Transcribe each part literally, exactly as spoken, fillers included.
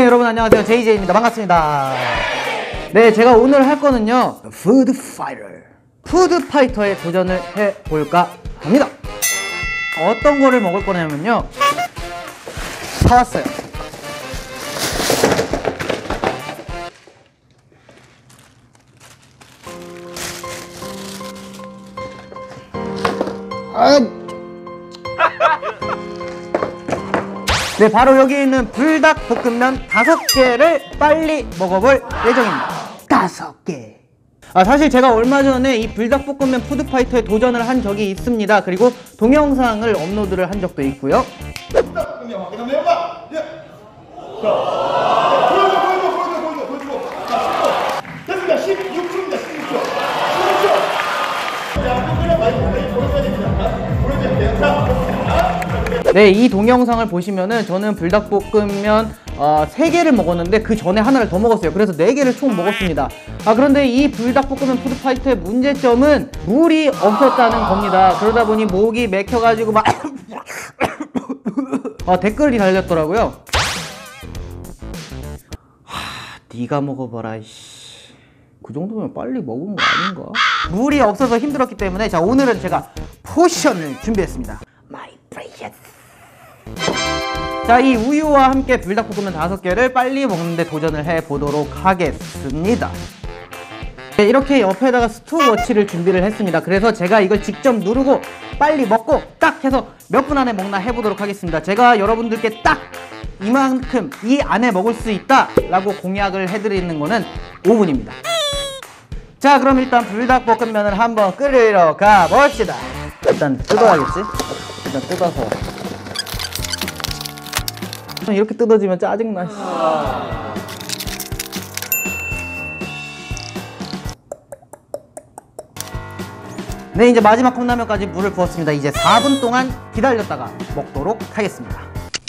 네, 여러분 안녕하세요. 제이제이입니다. 반갑습니다. 네, 제가 오늘 할 거는요, 푸드 파이터 푸드 파이터에 도전을 해볼까 합니다. 어떤 거를 먹을 거냐면요, 사왔어요. 아 네, 바로 여기 있는 불닭볶음면 다섯 개를 빨리 먹어볼 예정입니다. 다섯 개. 아, 사실 제가 얼마 전에 이 불닭볶음면 푸드파이터에 도전을 한 적이 있습니다. 그리고 동영상을 업로드를 한 적도 있고요. 불닭볶음면 확인 한번 해봐. 예. 자, 보여줘, 보여줘, 보여줘, 보여줘, 보여주고. 자, 됐습니다. 십육 초입니다. 십육 초. 십육 초. 자, 그냥 많이 많이 보여줘야 됩니다. 보여줘야 돼요. 자. 네, 이 동영상을 보시면은 저는 불닭볶음면 어, 세 개를 먹었는데 그 전에 하나를 더 먹었어요. 그래서 네 개를 총 먹었습니다. 아, 그런데 이 불닭볶음면 푸드파이터의 문제점은 물이 없었다는 겁니다. 그러다 보니 목이 맥혀가지고 막 어, 댓글이 달렸더라고요. 하, 네가 먹어봐라. 이씨. 그 정도면 빨리 먹은 거 아닌가? 물이 없어서 힘들었기 때문에 자, 오늘은 제가 포션을 준비했습니다. 마이 프레셔스. 자, 이 우유와 함께 불닭볶음면 다섯 개를 빨리 먹는데 도전을 해보도록 하겠습니다. 네, 이렇게 옆에다가 스톱워치를 준비를 했습니다. 그래서 제가 이걸 직접 누르고 빨리 먹고 딱 해서 몇 분 안에 먹나 해보도록 하겠습니다. 제가 여러분들께 딱 이만큼 이 안에 먹을 수 있다 라고 공약을 해드리는 거는 오 분입니다. 자, 그럼 일단 불닭볶음면을 한번 끓이러 가봅시다. 일단 뜯어야겠지? 일단 뜯어서. 이렇게 뜯어지면 짜증나. 네, 이제 마지막 컵라면까지 물을 부었습니다. 이제 사 분 동안 기다렸다가 먹도록 하겠습니다.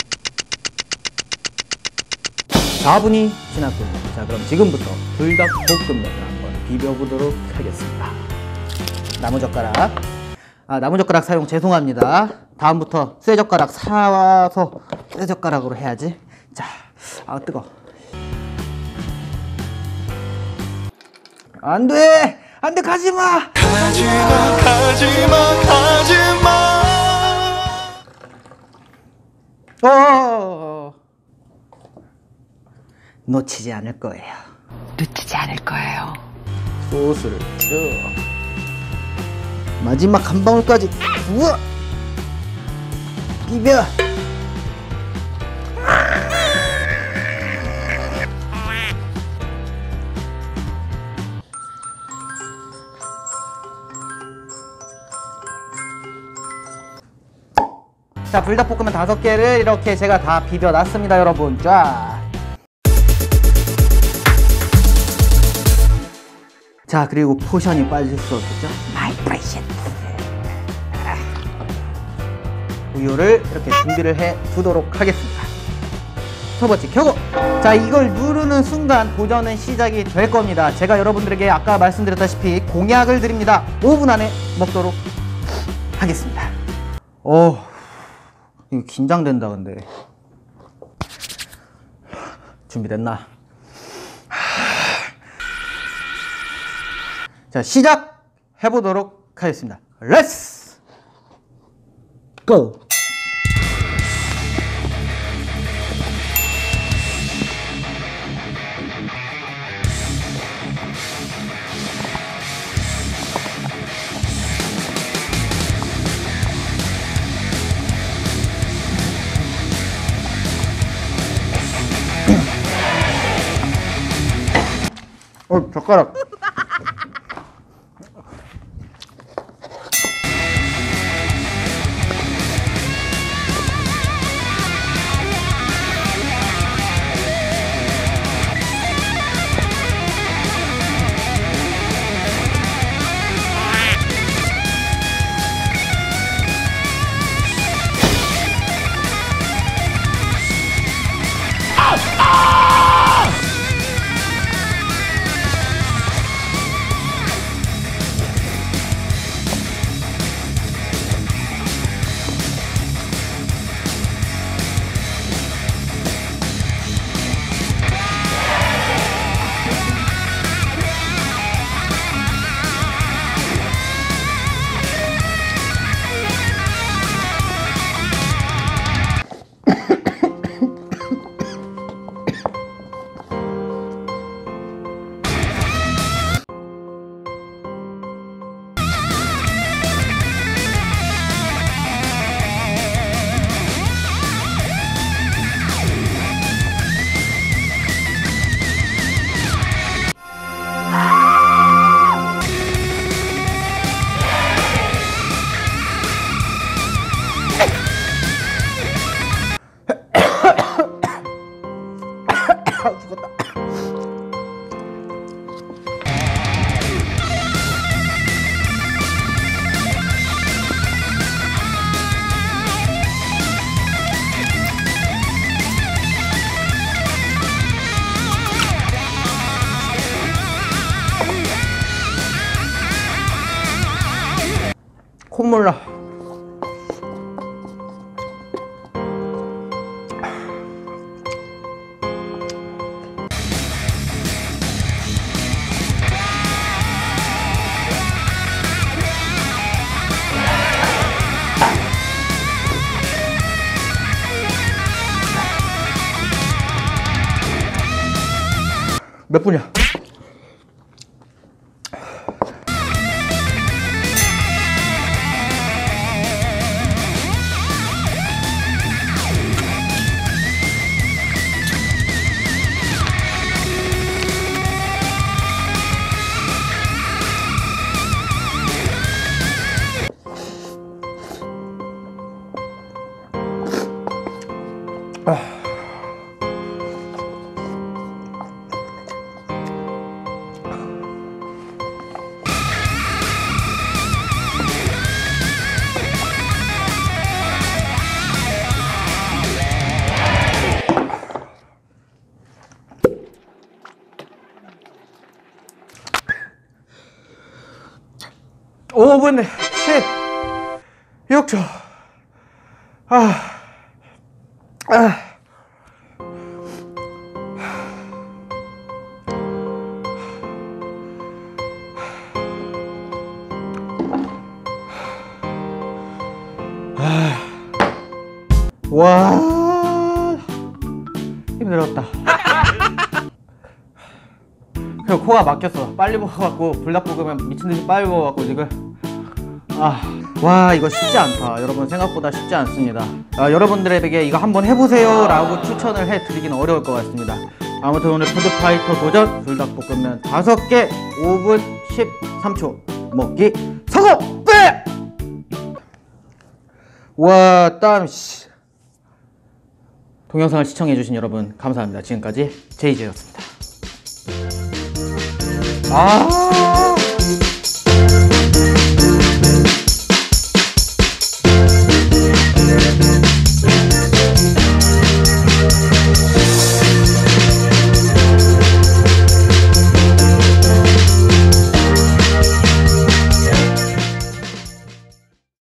사 분이 지났군요. 자, 그럼 지금부터 불닭볶음면을 한번 비벼보도록 하겠습니다. 나무젓가락. 아, 나무젓가락 사용 죄송합니다. 다음부터 쇠젓가락 사와서 쇠젓가락으로 해야지. 자, 아, 뜨거. 안 돼! 안 돼! 가지마! 가지마! 가지마! 가지마! 어! 놓치지 않을 거예요. 놓치지 않을 거예요. 소스를 쭉. 마지막 한 방울까지. 우와! 비벼. 자, 불닭볶음면 다섯 개를 이렇게 제가 다 비벼 놨습니다, 여러분. 자. 자, 그리고 포션이 빠질 수 없겠죠? 마이 프레셔스. 우유를 이렇게 준비를 해 두도록 하겠습니다. 스톱워치 켜고. 자, 이걸 누르는 순간 도전은 시작이 될 겁니다. 제가 여러분들에게 아까 말씀드렸다시피 공약을 드립니다. 오 분 안에 먹도록 하겠습니다. 오, 이거 긴장된다. 근데 준비됐나? 자, 시작해보도록 하겠습니다. 렛츠 고! 어, 젓가락. 콧물 나. 몇 분이야? 아. 오 분 십육 초. 아, 아. 아. 와, 힘들었다. 그리고 코가 막혔어. 빨리 먹어갖고 불닭볶음면 미친듯이 빨리 먹어갖고 지금 아, 와 이거 쉽지 않다. 여러분 생각보다 쉽지 않습니다. 아, 여러분들에게 이거 한번 해보세요 라고 추천을 해드리기는 어려울 것 같습니다. 아무튼 오늘 푸드파이터 도전 불닭볶음면 다섯 개 오 분 십삼 초 먹기 성공! 네! 와 땀 씨. 동영상을 시청해주신 여러분 감사합니다. 지금까지 제이제이였습니다. 아